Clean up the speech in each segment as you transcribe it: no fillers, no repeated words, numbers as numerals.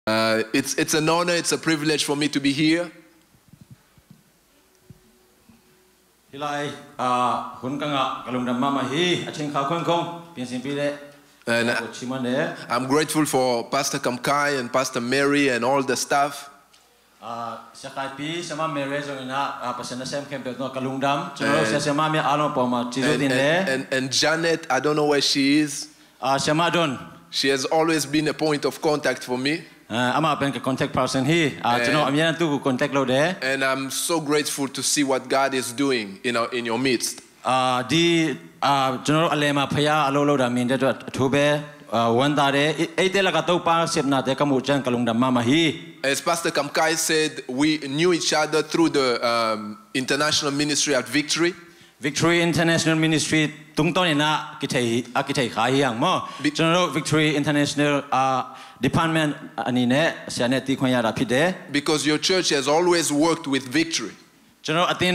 It's an honor, it's a privilege for me to be here. And I'm grateful for Pastor Kamkai and Pastor Mary and all the staff. And Janet, I don't know where she is. She has always been a point of contact for me. And I'm so grateful to see what God is doing in your midst. As Pastor Kamkai said, we knew each other through the international ministry at Victory. Victory International Ministry Victory International Department because your church has always worked with Victory. And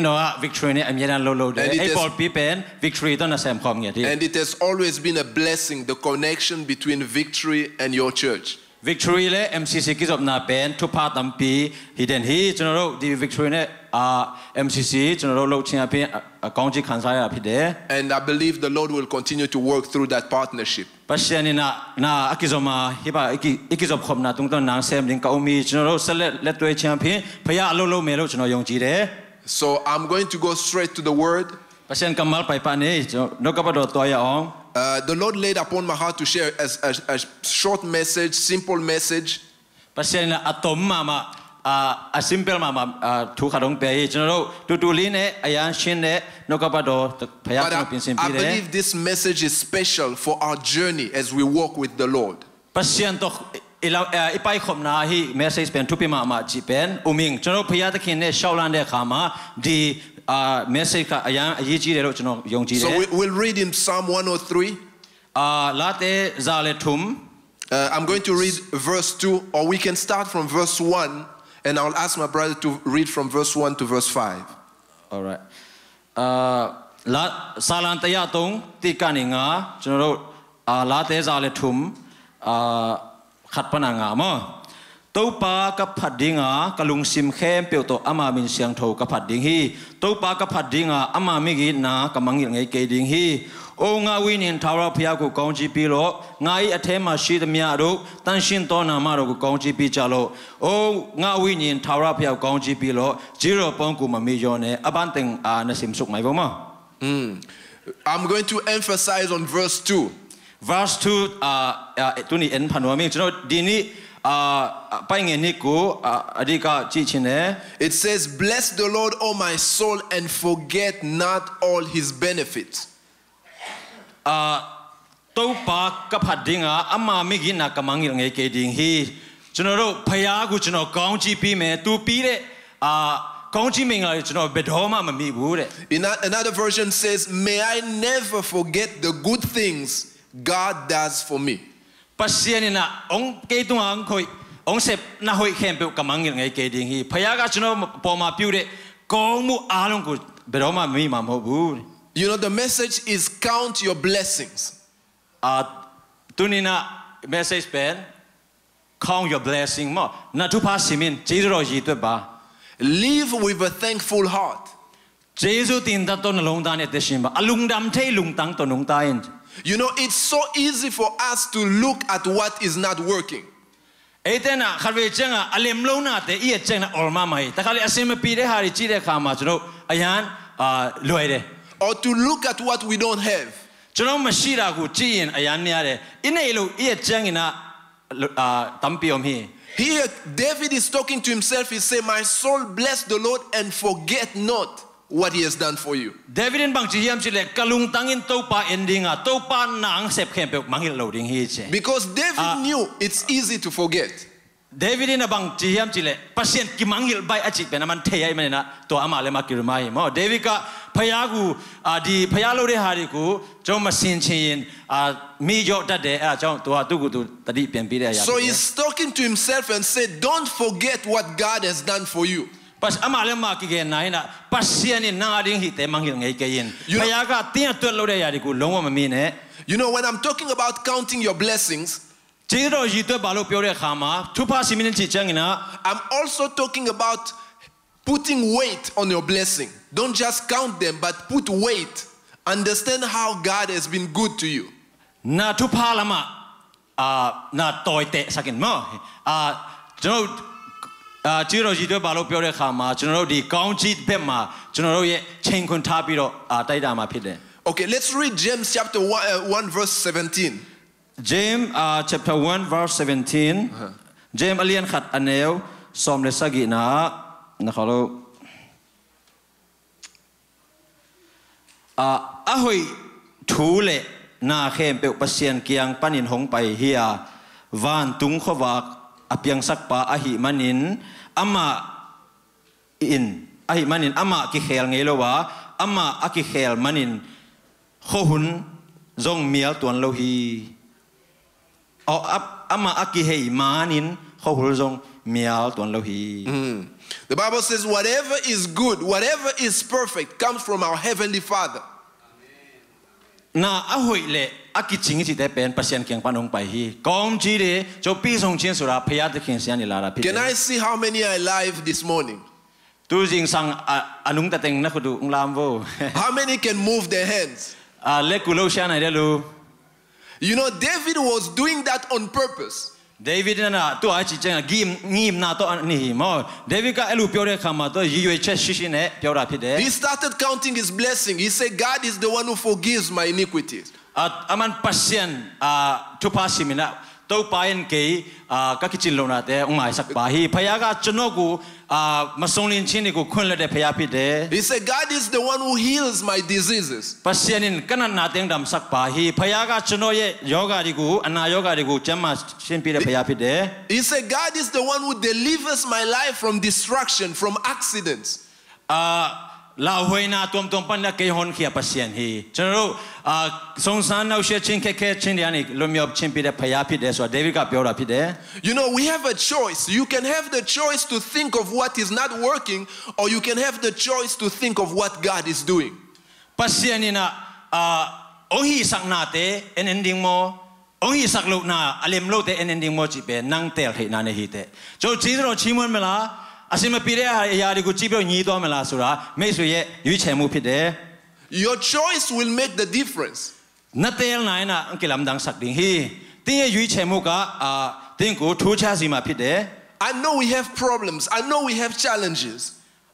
it has always been a blessing, the connection between Victory and your church. Victory le MCC kizob na pen to part nampi hidden he general the Victory ne MCC general lo chia pe kaunji khansaya phide. And I believe the Lord will continue to work through that partnership. Pasiani na akizoma hiba ikizob khom na tung ton nang sem ding ka umi general select let to chia pe phaya lo me lo general yong ji de. So I'm going to go straight to the word. Pasian kamal pai pa ne no ka ba do toya ong. The Lord laid upon my heart to share a short message, simple message. And I believe this message is special for our journey as we walk with the Lord. So we'll read in Psalm 103. I'm going to read verse 2, or we can start from verse 1, and I'll ask my brother to read from verse 1 to verse 5. All right. Salantaya tikaninga, general late zaletum, Khatpananga mo. Topa kapadinga kalung sim khem peuto ama min siang tho kapading hi topa kapadinga ama migi na kamangil ngai ke ding hi o nga winin thawra phya ko kaungji pi lo ngai athe ma shi thamya ro tan shin to na ma ro ko kaungji pi cha lo o nga winin thawra phya ko kaungji pi lo zero pong ku ma mi yo ne aban teng na sim suk mai bo ma. I'm going to emphasize on verse 2. Verse 2 tuni en phanwa mi chno dini it says, bless the Lord, O my soul, and forget not all his benefits. Another version says, may I never forget the good things God does for me. Pasianina ong ketungang koi ong sep na hoi kempe kamangil ngai keding hi phayaga chno poma piure kong mu along ku beroma mi ma mo bu. You know, the message is count your blessings. Tunina message pen count your blessing mo na tu pa simin jesu yi twe ba. Live with a thankful heart. Jesu tin ta ton long dan et shin ba alung dam thei lung tang to nong ta in. You know, it's so easy for us to look at what is not working. Or to look at what we don't have. Here, David is talking to himself. He said, my soul bless the Lord and forget not what he has done for you. David bang jiam chile kalung tangin topa endinga topa nang sep kempe mangil loading hi che. Because David knew it's easy to forget. David in bang jiam chile pasien ki mangil bai achi pe naman thei ai manena to amale makir mai mo David ka phayagu di phayalo re hari ku chom masin chin mi jo tat de a chom to tu ku tu tadi pian pi de ya. So he's talking to himself and said, don't forget what God has done for you. You know, when I'm talking about counting your blessings, I'm also talking about putting weight on your blessing. Don't just count them, but put weight. Understand how God has been good to you. Na tupa lama na toite sakin mo chano chiro jito balo pyo de kha ma chano di kaung chi bhet ma chano ye chain kun tha pi ro tai da ma phit de. Okay, let's read James chapter 1 verse 17. James chapter 1 verse 17. James alian khat aneu som le sagi na khalo ahoi thu le na khem pe pasien kiang panin hong pai hia van tung khowak apiang sakpa ahi manin ama ki khel ngelowa ama aki khel manin khohun zong mial tuan lo hi ama aki hei manin khohul zong mial tuan lo hi. The Bible says whatever is good, whatever is perfect comes from our heavenly Father. Na ahoi le aki chingi chi te pen pasien kiang panong pai hi kom chi de cho pi song chin sura phaya de khin sian ni la ra phi. Can I see how many are alive this morning? Tu jing sang anung ta teng na khudu nglam vo. How many can move their hands? Le ku lo sha nai de lu. You know, David was doing that on purpose. David na tu a chi chang ngim na to ni mo David ka elu pyo de kha ma to yi yue chet shi shi ne pyo ra phit de. He started counting his blessing. He said, God is the one who forgives my iniquities. Aman pasien tu pa simina to pain ke ka kichin lo na te ngai sak pa hi phaya ga chno ku masong lin chin ni ku khun le de phaya phit de. He said, God is the one who heals my diseases. Pasienin kanan na teng dam sak pa hi phaya ga chno ye yoga ri ku ana yoga ri ku chama shin pi de phaya phit de. He said, God is the one who delivers my life from destruction, from accidents. La hoi na tom pan la ke hon khia pasien hi chano song san nau she chin ke chin ya ni lo myop chin pi de phaya phit de so David ka pyo ra phit de. You know, we have a choice. You can have the choice to think of what is not working, or you can have the choice to think of what God is doing. Pasienina ohi sak na te en ending mo ohi sak lo na alem lo te en ending mo chi pe nang tel thei na ne hi te cho chi ro chi mon mala asima pi de ya ri ku chi pyo nyi to mala sura mei sui ye yui che mu phit de. Your choice will make the difference. Na tel nai na kilam dang sak ding hi tin ye yui che mu ka tin ku thu cha si ma phit de. I know we have problems. I know we have challenges.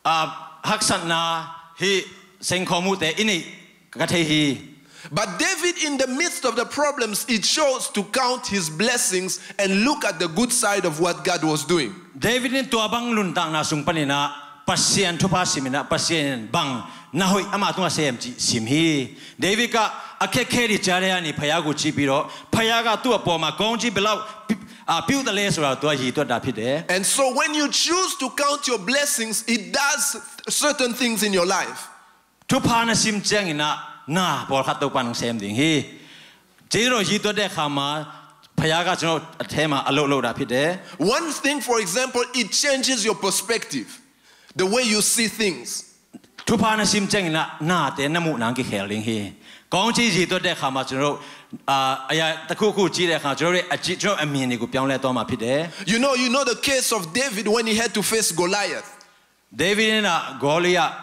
Hak san na hi seng kho mu te ini ka thei hi. But David, in the midst of the problems, he chose to count his blessings and look at the good side of what God was doing. David ni tua bang lun tang na sung panina pasien thu pa simina pasien bang na hoi ama tunga sem chi sim hi. David ka akhe khe ri cha ya ni phaya ku chi pi ro phaya ga tu apo ma kong chi belau piu da le so ra tu hi tu da phit de. And so when you choose to count your blessings, it does certain things in your life. Thu pa na sim chang ina na por khat to pan sem ding hi chi ro hi to de kha ma phaya ga chno athe ma alo lo da phit de. One thing, for example, it changes your perspective, the way you see things. Thu pa na sim chang na te na mu nang ki khel ding hi kong chi ji to de kha ma chno aya ta khu khu chi de kha chno re a chi chno a min ni ku pyaung le to ma phit de. You know the case of David when he had to face Goliath. David na Goliath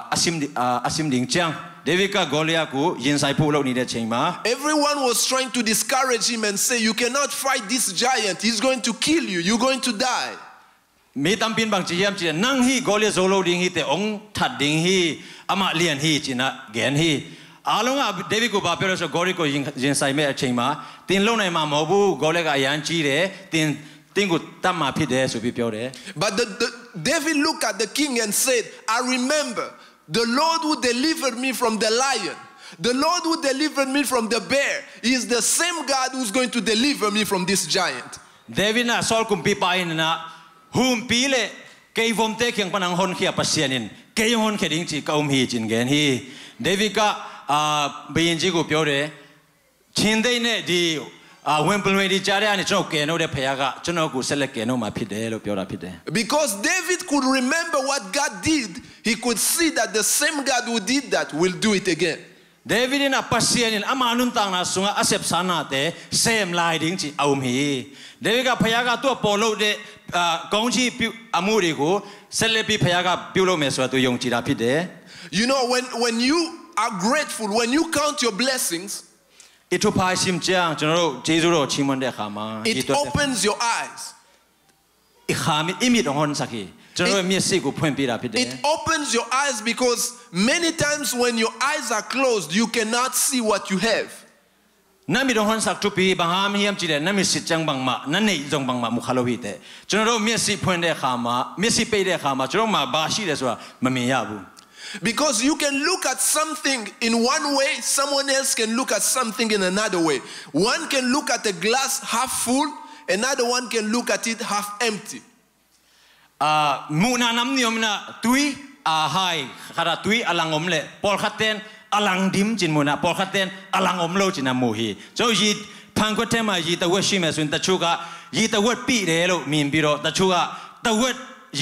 asim ding chang David ka Goliath ku yin sai phu lo ni de chain ma. Everyone was trying to discourage him and say, you cannot fight this giant. He's going to kill you. You're going to die. Me tam pin bang chi yam chi nang hi Goliath zo lo ding hi te ong that ding hi ama lian hi china gen hi along David ku ba pyo so Goliath ko yin sai me a chain ma tin lo nai ma mo bu Goliath ka yan chi de tin ku tam ma phit de so pi pyo de. But David looked at the king and said, I remember the Lord who delivered me from the lion, the Lord who delivered me from the bear, is the same God who's going to deliver me from this giant. David na sol kum pi pa in na hum pi le kei vom te kyang panang hon khia pasianin kei hon kheding chi ka hi chin gen hi David ka bein ji ku pyo de chin dei ne di when di cha de ani chno ke no de phaya ga chno ku select ke no ma phit de lo pyo ra phit de. Because David could remember what God did, he could see that the same God who did that will do it again. David in a passion amanunta sunga asep sana te same lighting chi aumi David ka phayaga to polo de gongchi amurigo celebi phayaga pulo meswa to yong chira phide. You know, when you are grateful, when you count your blessings, it opens your eyes. It opens your eyes because many times when your eyes are closed, you cannot see what you have. Because you can look at something in one way, someone else can look at something in another way. One can look at a glass half full, another one can look at it half empty. Muna namniomna tui hai khara tui alangomle polkhaten alangdim jinmuna polkhaten alangomlo jinamuhi so yi phangkotema yi tawashime sun tachuga yi tawat pi re lo min biro tachuga tawat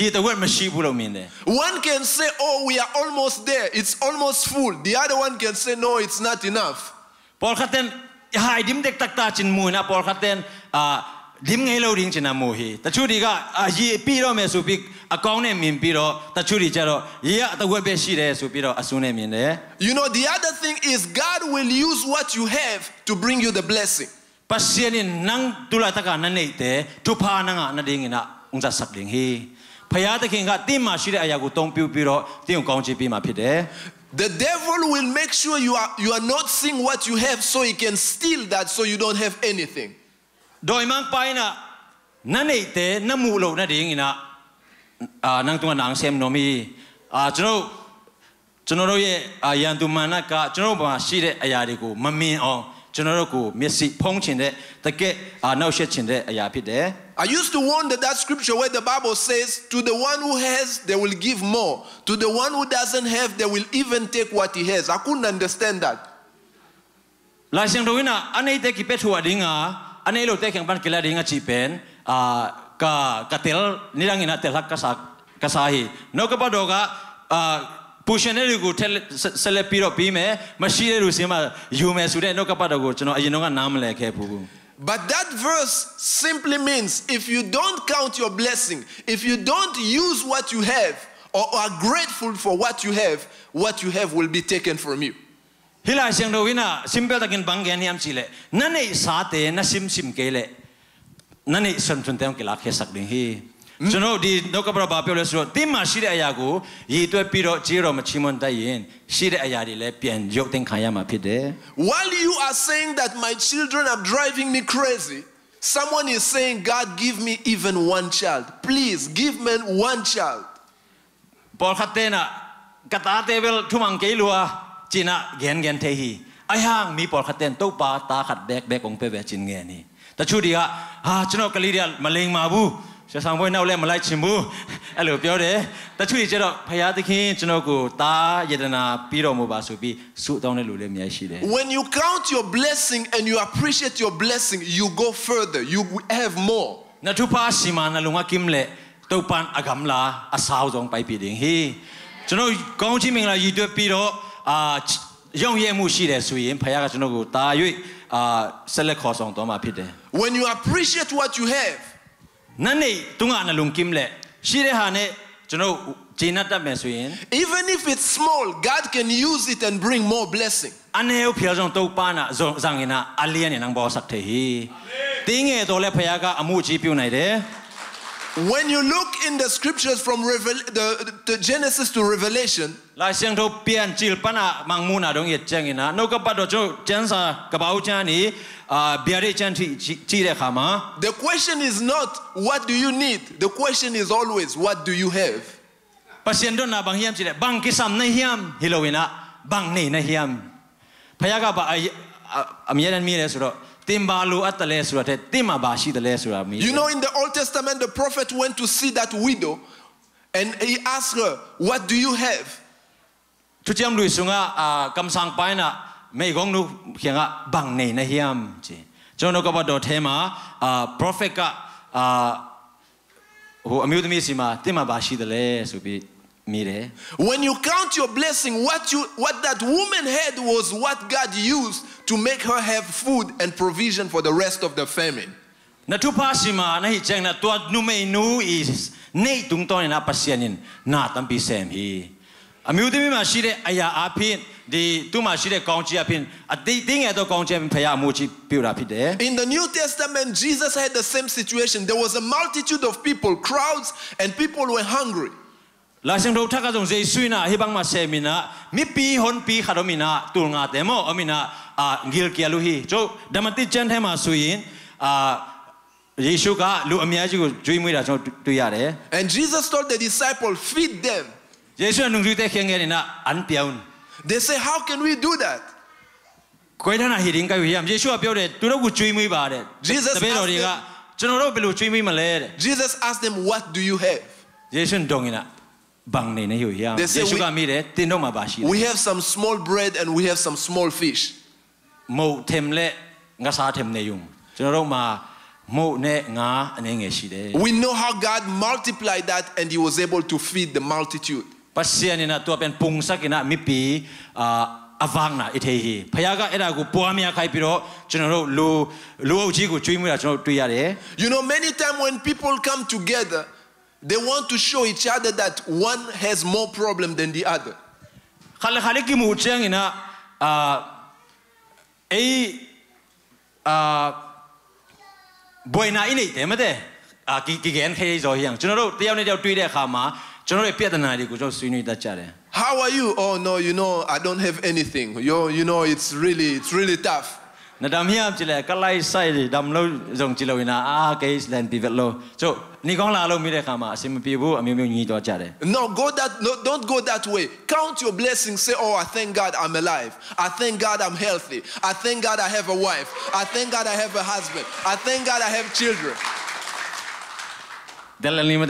one can say, oh, we are almost there, it's almost full. The other one can say, no, it's not enough. Dim ngay lo ring china muhi. Tachuri ga ye piro me supik akone min piro tachuri charo ya tawe be shire supiro asune min de. You know, the other thing is God will use what you have to bring you the blessing. Pasienin nang tulataka na neite tupa na nga na dingina ungsa sakling hi. Payata kinga tima shire ayagu tong piu piro tiung kongchi pima pide. The devil will make sure you are not seeing what you have so he can steal that so you don't have anything. Doi mang pai na neite na mulo na dingina nang tunga nang sem nomi Jono ye yandu manaka jono ba shire ayari ko mamin on jono ko mesi pongchin de take nau shetchin de aya phit de. I used to wonder that scripture where the Bible says, to the one who has, they will give more. To the one who doesn't have, they will even take what he has. I couldn't understand that. La siang doina anei te ki petu adinga anei lo te kyang ban kila dinga chipen ka tel nirangina tel hak kasahi no ka padoga pushane ru tel sele piro pime mashire ru sima yume sude no ka padogo chono ayino nga nam le ke phu. But that verse simply means if you don't count your blessing, if you don't use what you have or are grateful for what you have will be taken from you. Hila siang do wina simple takin banggen yam chile nane sate na sim kele nane son tem ke la khe sak ding hi jono di no ka bra ba pyo le so tim ma shi de aya ko yi twe pi ro ji ro ma chimon tai yin shi de aya ri le pian yok tin khan ya ma phit de. While you are saying that my children are driving me crazy, someone is saying, God, give me even one child. Please give me one child. Paul khatena kata tebel thumang ke lua China gen tehi ayang mi por khaten to pa ta khat bek ong pe be chin nge ni ta chu dia chno kaliria maling ma bu sa sang boy naw le malai chim bu alo pyo de ta chu ji ro phaya takhin chno ko ta yedana pi ro mo ba so pi su taung le lu le myai shi de. When you count your blessing and you appreciate your blessing, you go further, you have more. Na thu pa sima na lunga kim le to pan agam la asaw jong pai pi ding hi chno kong chi ming la yi twe pi ro young ye mu shi de so yin phaya ga chno ko ta yui select kho song to ma phit de. When you appreciate what you have, nanei tunga na lung kim le shi de ha ne chno jinat ta me so yin even if it's small, God can use it and bring more blessing. Aneu phya jong to pa na zang ina alien ni nang bo sak the hi ting e to le phaya ga amu chi pyu nai de. When you look in the scriptures from the Genesis to Revelation, la siang tho pian chil pana mangmu na dong ye chang ina no ka pa do cho chan sa ka bau chan ni biare chan chi de kha ma. The question is not what do you need, the question is always what do you have. Pasien do na bang hiam chi de bang ki sam na hiam hilowina bang nei na hiam phaya ga ba amyan mi le so do. You know, in the Old Testament, the prophet went to see that widow and he asked her, what do you have? มีเด้ When you count your blessing, what that woman had was what God used to make her have food and provision for the rest of the famine. นะทุพาสิมานะฮิเจงนะตัวนูเมนูอีในตุงตอนนะปัสยานินนาตัมปีเซมฮีอามิวที่มีมาชีเดอายาอาพินดีตุมาชีเดกองจีอาพินอดีตยังไงตัวกองจีเป็นพยามูจิปิวราพิเด In the New Testament, Jesus had the same situation. There was a multitude of people, crowds, and people were hungry. ลาเซงโรทักกะจงเจสุยนะฮิบังมาเซมินะมิปีฮอนปีขดมินะตุลงาเตโมอมินะกิลเกียลุฮีโจดัมติเจนเทมาสุยินเยซูก็ลูกอเมียจิกุจุยมุยดาจงตุยาเด And Jesus told the disciples, feed them. เยซูนุ่งจุยเตเคียงเงินนะอันเปียวน์ They say, how can we do that? คุยท่านอาฮิริงกันวิยามเยซูเปียวเดตุเรากุจุยมุยบาเด Jesus แต่เป็นเราดีก็จนเราเป็นลูกจุยมุยมาเลย Jesus asked them, what do you have? เยซูดงอินะบังในในหิวยามเยซูก็มีเดตินดงมาบาชี We have some small bread and we have some small fish. โมเทมเละงาซาเทมในยุงจนเรามาโมเนงาอันนี้เงชีเด We know how God multiplied that and He was able to feed the multitude. ปัสเซียนี่นะตัวเป็นปุงสักกินะมิปีอวังนะอิเทฮีพยากะเอดากูปัวมียาใครพิโรจนเราลูจิกูจุยมุยจนเราตุยาเด You know, many times when people come together, they want to show each other that one has more problem than the other. ขันกิมูเชียงนะบอยนาอินี่เต็มเด้กี่เกณฑ์ใครจะยังจนเราเที่ยวในเดียวตุยเดข้ามาจนเราเปียดนาดีกูจะสุนิตาจ่าเด How are you? Oh no, you know, I don't have anything. You know, it's really tough. นาดามเฮียมจิเลก็ไล่ใส่ดำเราจงจิเลวินาเกสแลนด์พิเวตโลโจนี่ของเรามีได้ข้ามาสิมปีบุมีงี้ตัวจ่าเด No, don't go that way. Count your blessings. Say, oh, I thank God I'm alive. I thank God I'm healthy. I thank God I have a wife. I thank God I have a husband. I thank God I have children. เดลนี่มาเด้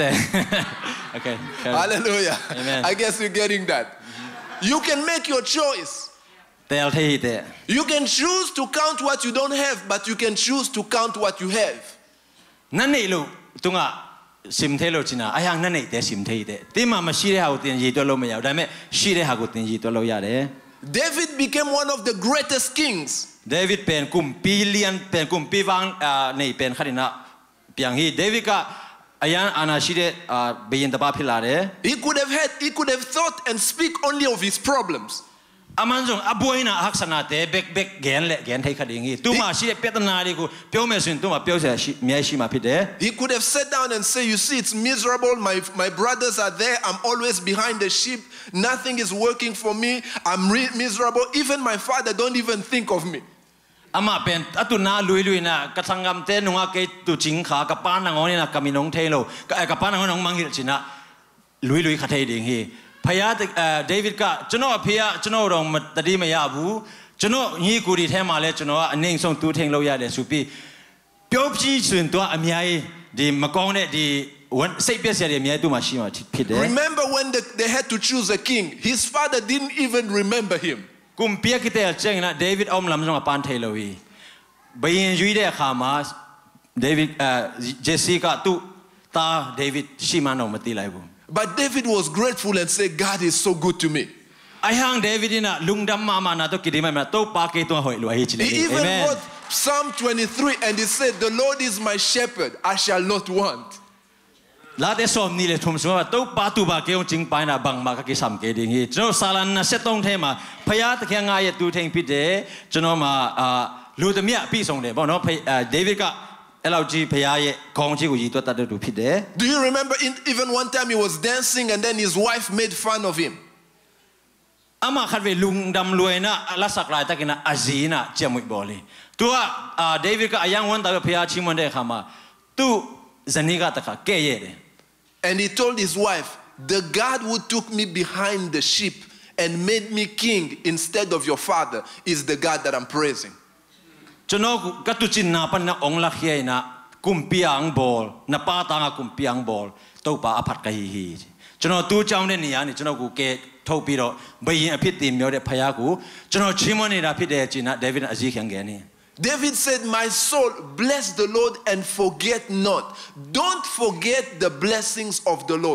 Okay. Hallelujah. Amen. I guess you're getting that. You can make your choice. เตลที่เต You can choose to count what you don't have, but you can choose to count what you have. นั่นนี่ลูกตุงอ่ะสิมเทโลจินะไอ้ยังนั่นนี่เตสิมเทเตที่มาชีเรหากุตินยีตัวเราไม่ยาวแต่ไม่ชีเรหากุตินยีตัวเราอยากเด้ David became one of the greatest kings. เดวิดเป็นกุมปีเลียนเป็นกุมปีวังนี่เป็นขนาดนั้นเพียงฮีเดวิดก็อายันอาณาชีเรเบียนตะบาพิลาเด้ He could have thought and speak only of his problems. อามันจงอบวยนะฮักษณะเตเบกแกนเละแกนไทยขดิ่งฮีตัวมาชีเรเปียตนาดีกูเปียวเมสุนตัวมาเปียวเสียมีไอชีมาพิเด He could have sat down and say, you see, it's miserable. My brothers are there. I'm always behind the sheep. Nothing is working for me. I'm miserable. Even my father don't even think of me. อามาเป็นอตุนาลุยนะกระชังกำเตนุงอาเกตุจิงขากับป้านางนี่นะกามินงเทโลกับป้านางน้องมังหิลชินะลุยขัดเทดิ่งฮีพยาเดวิดก็จนว่าพยาจนว่าเราไม่ตัดดีไม่ยาบูจนว่ายี่กูดีเทมาเลยจนว่าอันนี้ส่งตัวเทงเราอยากเดสุปีเปียวพี่ส่วนตัวอเมียดีมากองเนี่ยดีวันเสียเปียเสียเดียเมียตัวมาชิมาผิดเด้ Remember when they had to choose a king, his father didn't even remember him. กุมเปียกิเตลเจงนะเดวิดอมลำจงปานเทโลวีไปยินยุยเดข้ามาเดวิดเจสซี่ก็ตุตาเดวิดชิมานอมาตีไลบุ But David was grateful and said, God is so good to me. ไอ้ฮังเดวิดน่ะลุงดำมานะตัวกินดีไหมนะตัวปาเกตัวหอยลอยชิล He even wrote Psalm 23 and he said, the Lord is my shepherd, I shall not want. ลาเดสอมนี่เลยทุ่มสมว่าตัวปาตูบาเกยจริงไปนะบังมาก็กิสัมเกดิ่งฮีจนซาลันนะเซตงเทมาพยาตะเคียงง่ายตูเทงพิเดจนมาลูตเมียพี่ส่งเดบอกเนาะเดวิดก็เราจีพยาเยของจีกูยีตัวตัดดูพิเด Do you remember even one time he was dancing and then his wife made fun of him? อามาขัดเวลุงดำรวยนะลักษณะไรตะกินะอาจีนะเจ้ามุยบอลีตัวเดวิดก็อายังวันตะพยาชิมันเดข้ามาตัวจันนิกาตะกะเกยเด And he told his wife, the God who took me behind the sheep and made me king instead of your father is the God that I'm praising. จนก็ตุจินนาปันนะองลักเฮียนะกุมปีอังบอลนะป้าตางกุมปีอังบอลตัวป้าอภัดกะฮีจนตัวเจ้าเนี่ยนี่จนกูเกทบปีโรไปยิงอภิติมีอะไรพยากูจนชิมอนี่นะพิเดจินะเดวิดอาจีเขียงแกนี่ David said, my soul, bless the Lord and forget not. Don't forget the blessings of the Lord.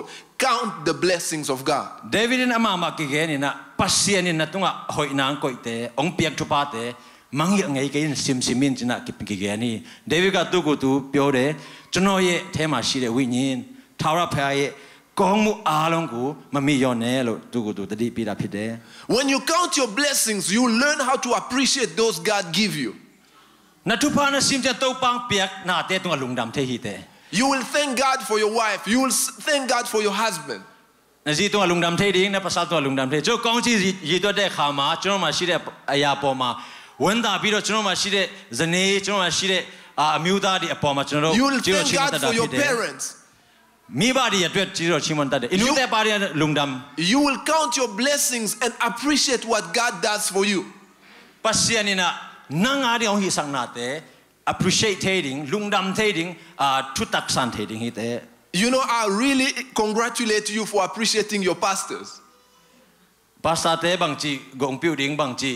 count the blessings of God. David in amama kigeni na pasien in natunga hoi nang koite ong piak tupate mangi ngai kain simsimin china kigeni David ka tu tu piore chono ye thema shi de winin thawra phaya ye kong mu along ku mami yone lo tu tu tadi pi da phit de. When you count your blessings, you learn how to appreciate those God give you. Na tupa na sim cha to pang piak na te tunga lungdam the hi te. You will thank God for your wife. You will thank God for your husband. Na ji tunga lungdam the ding na pasal tunga lungdam the jo kong chi yi to de kha ma chono ma shi de aya po ma wen da pi do chono ma shi de zane chono ma shi de amyu da di apo ma chono You will thank God for your parents. Mi ba di atwet chi ro chimon ta de inu te pa di lungdam. You will count your blessings and appreciate what God does for you. Pasian ni na nang adi ong hi sang na te appreciating lungdam trading tutak san trading hi te. You know, I really congratulate you for appreciating your pastors. Pastor te bang chi gong piu ding bang chi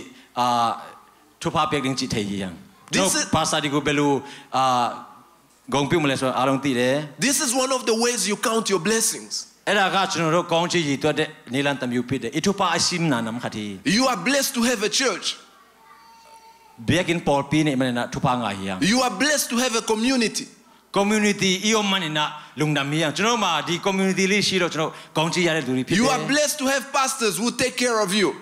tupa pek ding chi thei yang. No pastor di ku belu gong piu male so along ti de. This is one of the ways you count your blessings. Era ga chuno ro kong chi yi to de nilan tam yu pi de itupa asim na nam khati. You are blessed to have a church. Begin Paul pi ni manina tupa nga yang. You are blessed to have a community. Community iyo manina lungdam yang. Chuno ma di community li shi ro chuno kong chi ya de duri pi de. You are blessed to have pastors who take care of you.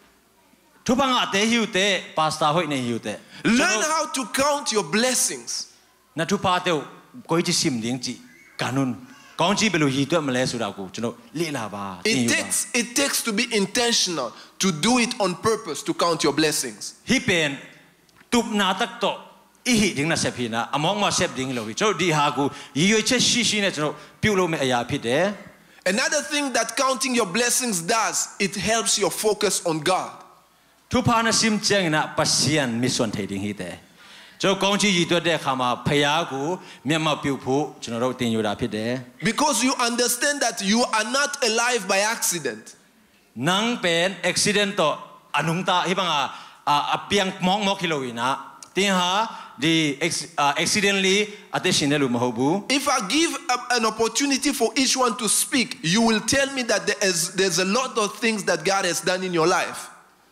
Tupa nga te hiu te pastor hoi ne hiu te. Learn how to count your blessings. Na tupa te koi chi sim ding chi kanun. Kong chi belu hi to male su da ku chuno li la ba. It takes to be intentional to do it on purpose to count your blessings. Hi pen tup na tak to I hi ding na sep hi na among ma sep ding lo hi cho di ha ku yi yoi che shi shi ne chuno piu lo me aya phit de. Another thing that counting your blessings does, it helps your focus on God. Tupa na sim cheng na pasian mission thei ding hi te. Cho kong chi yi to de kha ma phaya ku myam piu phu chuno ro tin yu da phit de. Because you understand that you are not alive by accident. Nang pen accident to anung ta hi banga apiang mong mok hiloina tin ha di accidentally attention lu mahobu. If I give an opportunity for each one to speak, you will tell me that there's a lot of things that God has done in your life.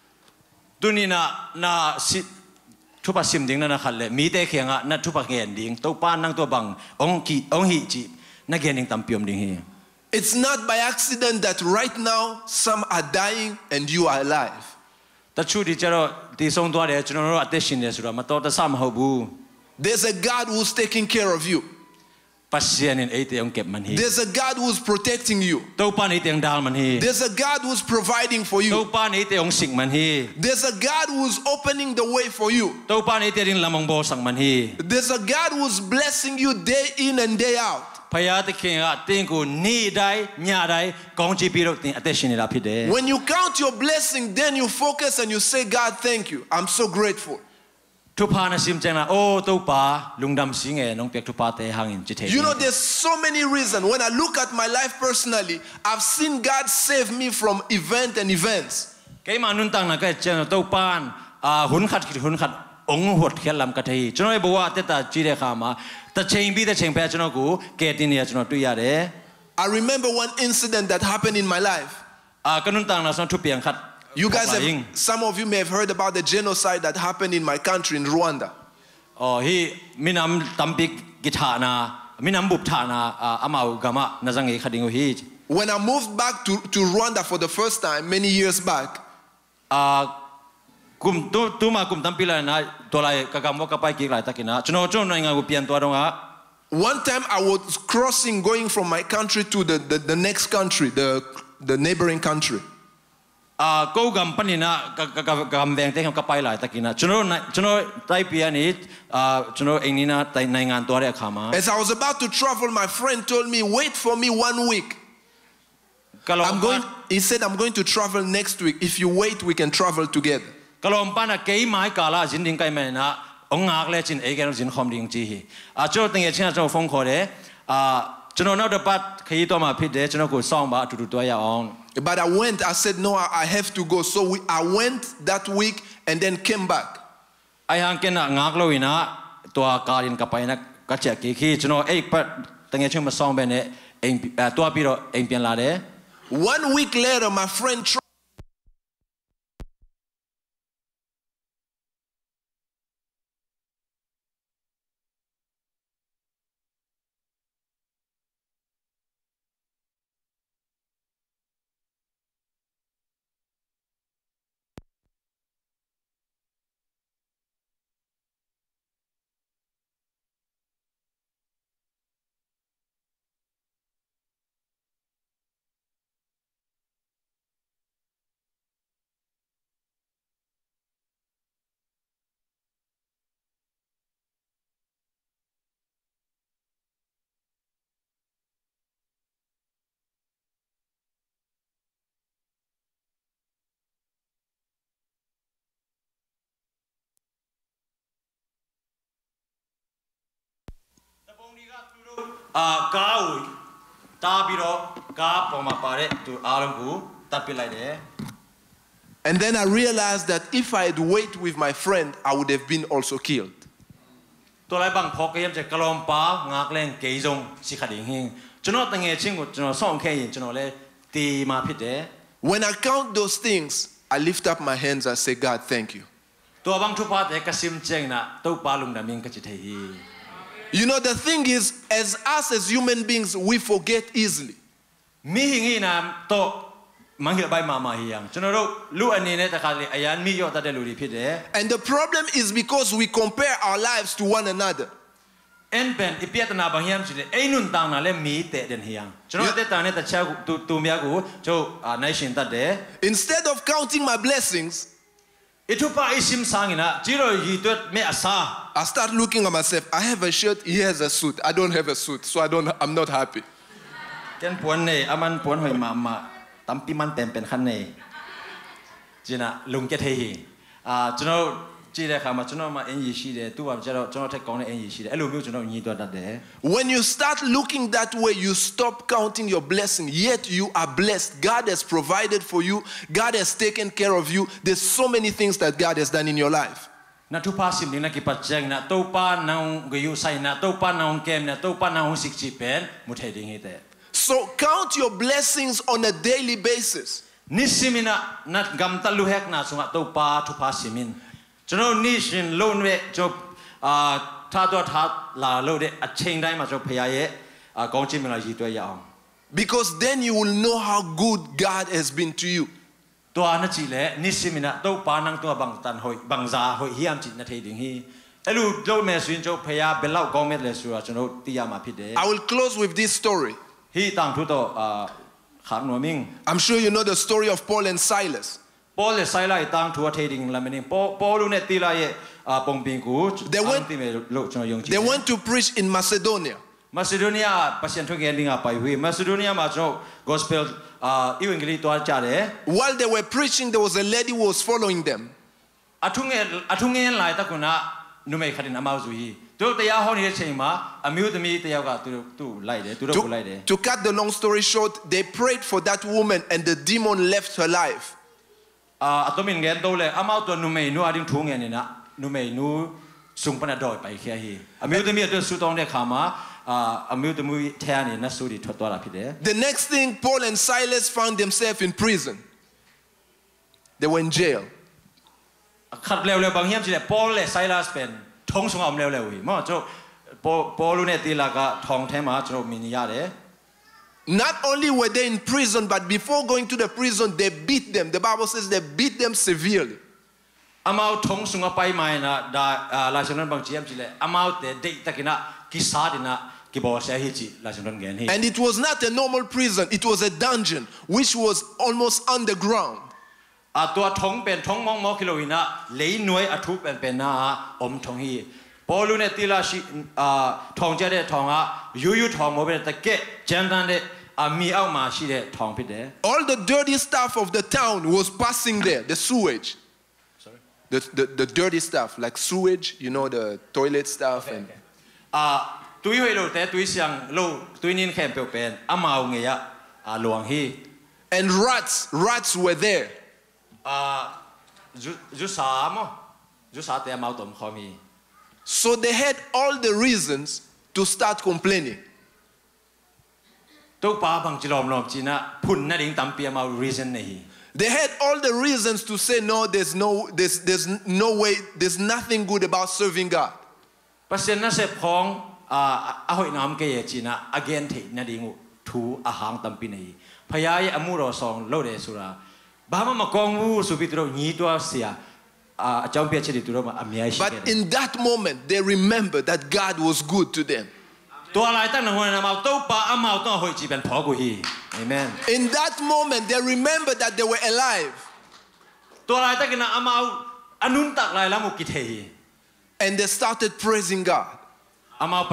Tuni na tupa sim ding na khalle mi te khenga na tupa ngen ding to pa nang to bang ong hi chi na gening tampiom ding hi. It's not by accident that right now some are dying and you are alive. Ta chu di charo ti song to de chuno ro attention le sura ma to ta sam hobu. There's a God who's taking care of you. Pasian in ate ong kep man hi. There's a God who's protecting you. To pa ni teng dal man hi. There's a God who's providing for you. To pa ni te ong sing man hi. There's a God who's opening the way for you. To pa ni te rin lamong bo sang man hi. There's a God who's blessing you day in and day out. Phaya te khenga ting ku ni dai nya dai kong chi pi ro tin attention la phit de. When you count your blessing, then you focus and you say, God, thank you. I'm so grateful. Tupa na sim chang na o to pa lungdam sing e nong pek tupa te hangin chi the. You know, there's so many reasons. When I look at my life personally, I've seen God save me from event and events. Kai manun tang na ka chang to pan hun khat ong hot khel lam ka thei chuno e bowa te ta chi de kha ma ta cheng bi ta cheng pa chuno ku ke tin ya chuno tu ya de. I remember one incident that happened in my life. Kanun tang na son thu piang khat. You guys have, some of you may have heard about the genocide that happened in my country, in Rwanda. Oh, hi minam tampik githa na minam bup tha na amau gama na jang e khadingu hi. When I moved back to Rwanda for the first time many years back, kum tu ma kum tampila na tolai kakam ka pai ki lai takina chuno chuno nga gu pian to ronga. One time I was crossing, going from my country to the next country, the neighboring country. Ko gam panina gam veng te ka pai lai takina chuno tai pia ni chuno engina tai nai ngan to re khama. As I was about to travel, my friend told me, wait for me 1 week. He said, I'm going to travel next week. If you wait, we can travel together. Kalom pana kei mai kala jin ding kai mai na ong ngak le chin e gen jin khom ding chi hi cho teng ye china cho phong kho de chuno no de pat khai to ma phit de chuno ko song ba tu tu to ya ong. But I went. I said, no, I have to go. So I went that week and then came back. Ai hang ken na ngak lo ina to ka rin ka pai na ka che ki khi chuno e pat teng ye chim ma song be ne ตัวพี่เราเองเปลี่ยนละเด้ 1 week later, my friend tried. And then I realized that if I had waited with my friend, I would have been also killed. When I count those things, I lift up my hands and say, God, thank you. You know, the thing is, as us as human beings, we forget easily. And the problem is because we compare our lives to one another. Instead of counting my blessings, I start looking at myself. I have a shirt, he has a suit. I don't have a suit, so I'm not happy. When you start looking that way, you stop counting your blessing. Yet you are blessed. God has provided for you. God has taken care of you. There's so many things that God has done in your life. So count your blessings on a daily basis. Because then you will know how good God has been to you. I will close with this story. I'm sure you know the story of Paul and Silas. They went to preach in Macedonia. While they were preaching, there was a lady who was following them. To cut the long story short, they prayed for that woman and the demon left her life. The next thing, Paul and Silas found themselves in prison. They were in jail. Not only were they in prison, but before going to the prison, they beat them. The Bible says they beat them severely. And it was not a normal prison, it was a dungeon, which was almost underground. All the dirty stuff of the town was passing there, the sewage. Sorry? The dirty stuff, like sewage, you know, the toilet stuff. Okay, and rats were there. So they had all the reasons to start complaining. Tau pa bang chilom lom china phun na ding tam pia mau reason nei. They had all the reasons to say no, there's no way, there's nothing good about serving God. Pasien na se phong ahoi nam ke ye china again the na ding thu ahang tam pi nei. Phaya ye amuro song lo de sura. Ba ma kong wu su pi tro ni to sia achong pia chidi tu ro ma amyai shi. But in that moment they remembered that God was good to them. Amen. In that moment, they remembered that they were alive. And they started praising God. One of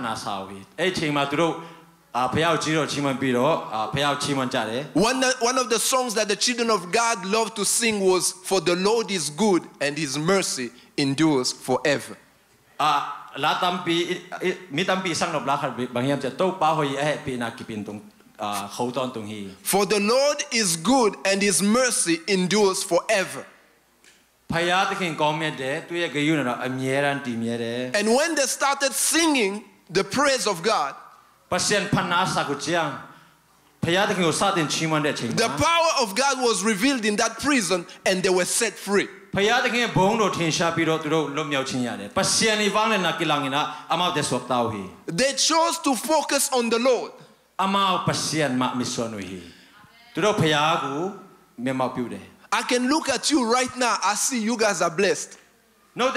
the songs that the children of God love to sing was, "For the Lord is good and His mercy endures forever." La tampi mi tampi sang nop la khat bangyam cha to pa hoi a pi na kipin tung khou ton tung hi. For the Lord is good and His mercy endures forever. Phaya takin comment de tu ye gayu na amye ran ti mye de. And when they started singing the praise of God, pasien phanna sa ku chiang phaya takin ko sa tin chimon de ching. The power of God was revealed in that prison and they were set free. They chose to focus on the Lord. I can look at you right now. I see you guys are blessed. I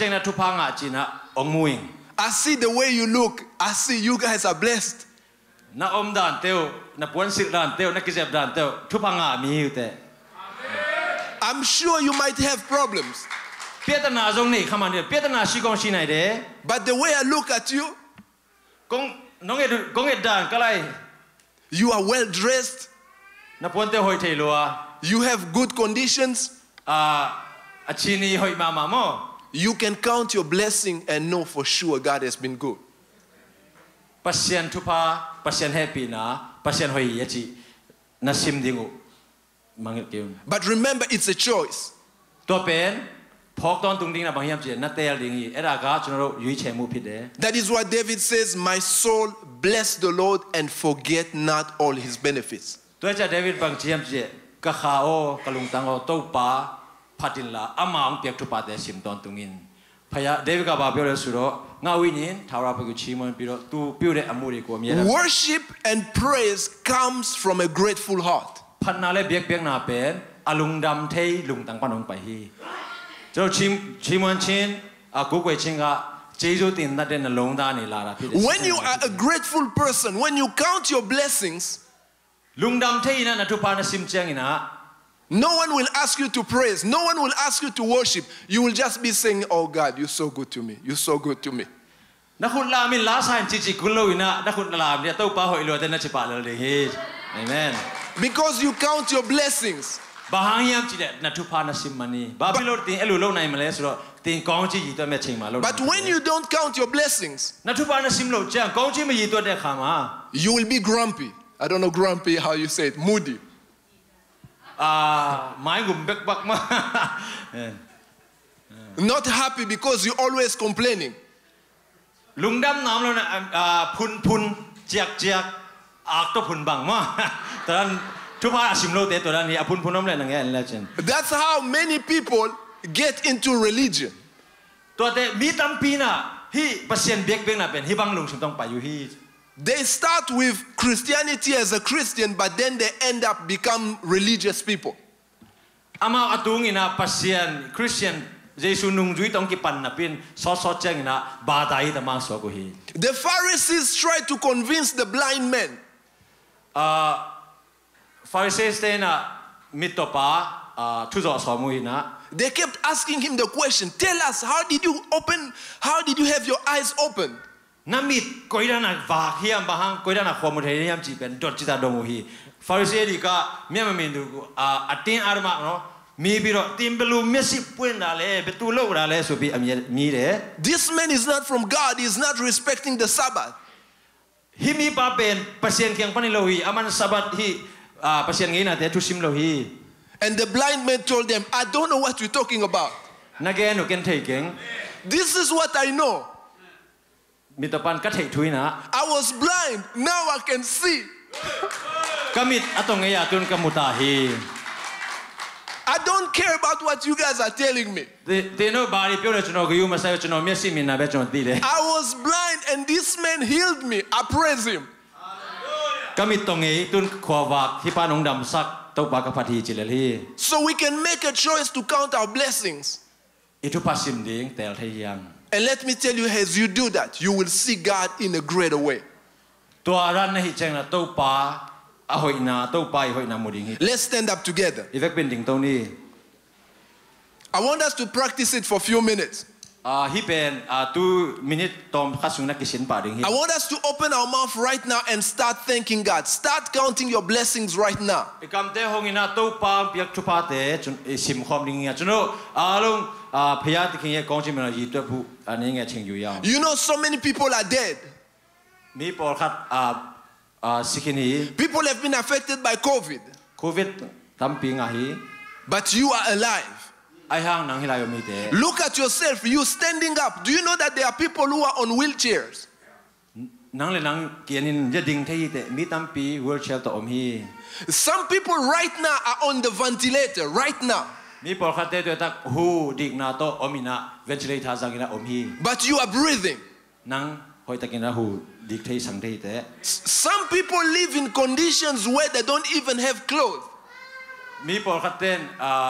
see the way you look. I see you guys are blessed. I'm sure you might have problems. But the way I look at you, you are well dressed. You have good conditions. You can count your blessing and know for sure God has been good. But remember, it's a choice. That is what David says, "My soul bless the Lord and forget not all His benefits." Worship and praise comes from a grateful heart. When you are a grateful person, when you count your blessings, no one will ask you to praise. No one will ask you to worship. You will just be saying, "Oh God, you're so good to me. You're so good to me." Amen. Because you count your blessings. But when you don't count your blessings, you will be grumpy. I don't know grumpy how you say it. Moody. Not happy because you're always complaining. That's how many people get into religion. They start with Christianity as a Christian, but then they end up become religious people. The Pharisees tried to convince the blind men. They kept asking him the question, "Tell us, how did you have your eyes opened?" This man is not from God. He is not respecting the Sabbath. And the blind man told them, "I don't know what you're talking about. This is what I know. I was blind, now I can see. Kamit atong iya tun kamutahi. I don't care about what you guys are telling me. They know body pure chuno gyu masay chuno miasi mina be chuno tile. I was blind and this man healed me. I praise him. Kamit tongi tun khwawak hi panong dam sak to ba ka phathi chilali. So we can make a choice to count our blessings. Itu pasim ding tel thayang. And let me tell you, as you do that, you will see God in a greater way. To aran na hi cheng na to pa ahoy na to pa ahoy na muding hi. Let's stand up together. Effect bending to ni. I want us to practice it for a few minutes. Hi pen 2 minute tom khasung na kisin pa ding hi. I want us to open our mouth right now and start thanking God. Start counting your blessings right now. Ikam te hongina to pa piak chupa te chun sim khom ding ya chuno along phaya tikhin ye kong chim na yi twa bu ani nge ching yu yang. You know, so many people are dead. Mi por khat sikini People have been affected by COVID, COVID tampi ngahi but you are alive. ai hang nang hilayo mi te. Look at yourself. You standing up. Do you know that there are people who are on wheelchairs? Nang le nang kianin je ding thei te mi tampi wheelchair to om hi. Some people right now are on the ventilator. Right now. Mi por khat te to tak hu dik na to omina ventilator jangina om hi. But you are breathing. Nang hoi takina hu dik thei sang thei te. Some people live in conditions where they don't even have clothes. Mi por khat ten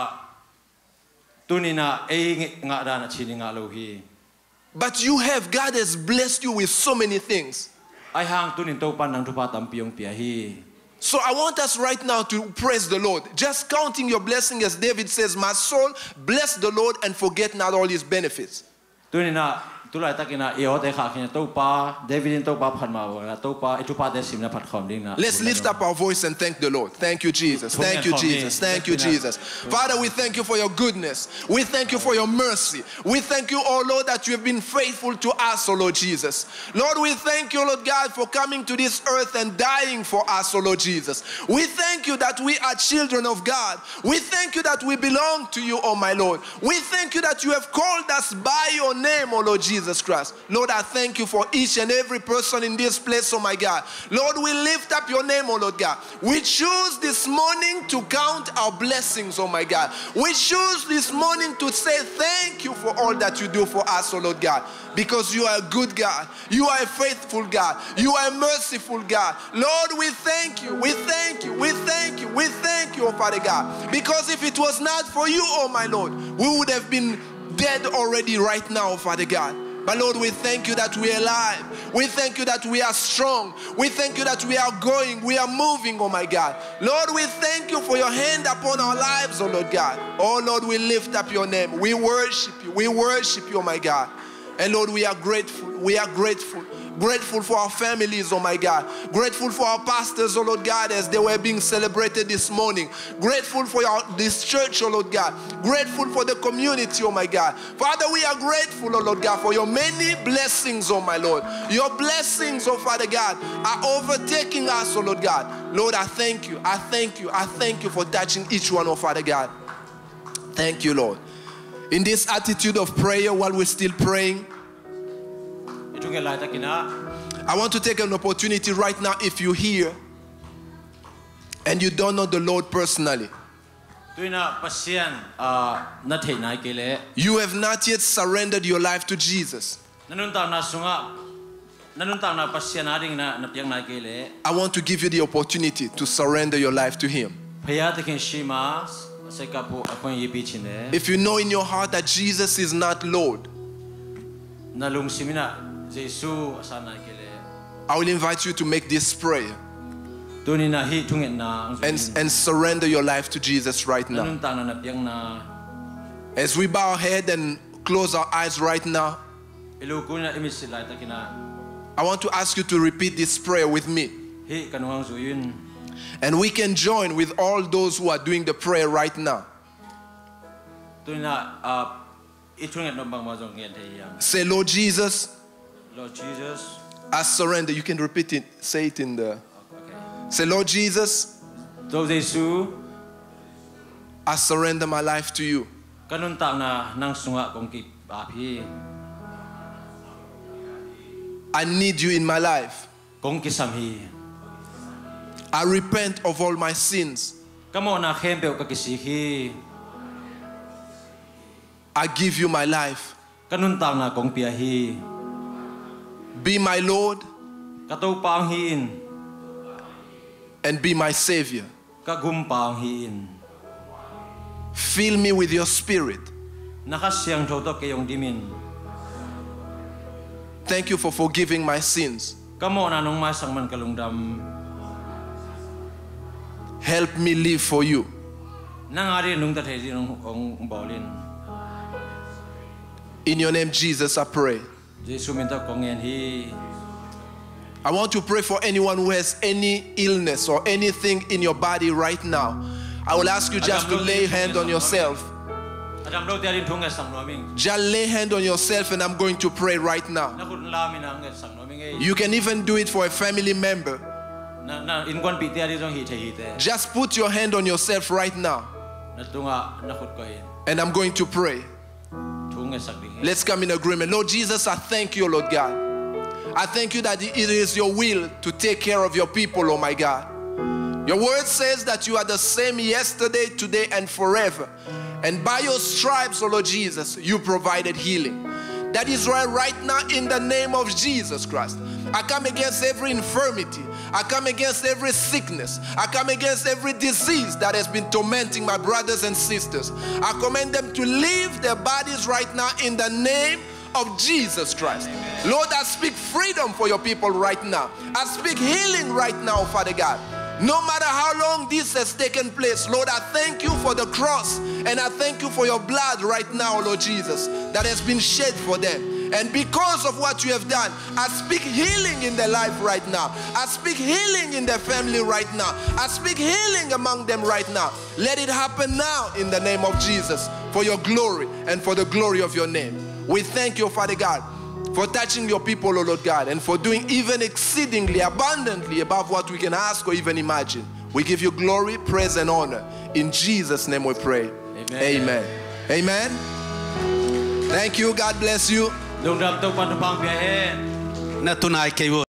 tunina e nga da na chini nga lo hi. But you have, God has blessed you with so many things. Ai hang tunin to pan nang thupa tampiong pia hi. So I want us right now to praise the Lord. Just counting your blessing, as David says, my soul, bless the Lord and forget not all his benefits. Tunina tulai takina eo te kha khin to pa Davidin to pa phan ma wa to pa itu pa de sim na phat khom ding na. Let's lift up our voice and thank the Lord. Thank you, Jesus. Thank you, Jesus. Thank you, Jesus. Father, we thank you for your goodness. We thank you for your mercy. We thank you, oh Lord, that you have been faithful to us, oh Lord Jesus. Lord, we thank you, Lord God, for coming to this earth and dying for us, oh Lord Jesus. We thank you that we are children of God. We thank you that we belong to you, oh my Lord. We thank you that you have called us by your name, oh Lord Jesus Christ. Lord, I thank you for each and every person in this place, oh my God. Lord, we lift up your name, oh Lord God. We choose this morning to count our blessings, oh my God. We choose this morning to say thank you for all that you do for us, oh Lord God. Because you are a good God. You are a faithful God. You are a merciful God. Lord, we thank you. We thank you. We thank you. We thank you, oh Father God. Because if it was not for you, oh my Lord, we would have been dead already right now, oh Father God. But Lord, we thank you that we are alive. We thank you that we are strong. We thank you that we are going, we are moving, oh my God. Lord, we thank you for your hand upon our lives, oh Lord God. Oh Lord, we lift up your name. We worship you. We worship you, oh my God. And Lord, we are grateful. We are grateful. Grateful for our families, oh my God. Grateful for our pastors, oh Lord God, as they were being celebrated this morning. Grateful for this church, oh Lord God. Grateful for the community, oh my God. Father, we are grateful, oh Lord God, for your many blessings, oh my Lord. Your blessings, oh Father God, are overtaking us, oh Lord God. Lord, I thank you. I thank you. I thank you for touching each one, oh Father God. Thank you, Lord. In this attitude of prayer, while we're still praying, I want to take an opportunity right now, if you're here and you don't know the Lord personally. You have not yet surrendered your life to Jesus. I want to give you the opportunity to surrender your life to Him. If you know in your heart that Jesus is not Lord, I will invite you to make this prayer and surrender your life to Jesus right now. As we bow our head and close our eyes right now, I want to ask you to repeat this prayer with me. And we can join with all those who are doing the prayer right now. Say, Lord Jesus, Lord Jesus, I surrender. You can repeat it. Say it in the... Okay. Say, Lord Jesus, I surrender my life to you. I need you in my life. I repent of all my sins. Kamo na kempeo ka kisihi. I give you my life. Kanuntang na kong piyahi. Be my Lord Katupang hiin. and be my Savior. Kagumpang hiin. Fill me with your Spirit. Nakasyang toto kayong dimin. Thank you for forgiving my sins. Kamo na nung masang man kalungdam. Help me live for you. Nangari nung tatay di nung kong baulin. In your name, Jesus, I pray. Jesu minta kong yan hi. I want to pray for anyone who has any illness or anything in your body right now. I will ask you just to lay hand on yourself. Adam daw tiyarin tungas sang noming. Just lay hand on yourself and I'm going to pray right now. Nakun lamin ang sang noming ay. You can even do it for a family member. Na inkwan pi tiyarin tong hite. Just put your hand on yourself right now Natunga nakut ko hin. and I'm going to pray. Tungas sang ding. Let's come in agreement. Lord Jesus, I thank you, Lord God. I thank you that it is your will to take care of your people, oh my God. Your word says that you are the same yesterday, today, and forever. And by your stripes, oh Lord Jesus, you provided healing. That is why right now, in the name of Jesus Christ, I come against every infirmity. I come against every sickness. I come against every disease that has been tormenting my brothers and sisters. I command them to leave their bodies right now in the name of Jesus Christ. Amen. Lord, I speak freedom for your people right now. I speak healing right now, Father God. No matter how long this has taken place, Lord, I thank you for the cross and I thank you for your blood right now, Lord Jesus, that has been shed for them. And because of what you have done, I speak healing in their life right now. I speak healing in their family right now. I speak healing among them right now. Let it happen now in the name of Jesus for your glory and for the glory of your name. We thank you, Father God, for touching your people, O Lord God, and for doing even exceedingly abundantly above what we can ask or even imagine. We give you glory, praise, and honor. In Jesus' name we pray. Amen. Amen. Thank you. God bless you. Lungdam to panupang piyahin. Na tunay kayo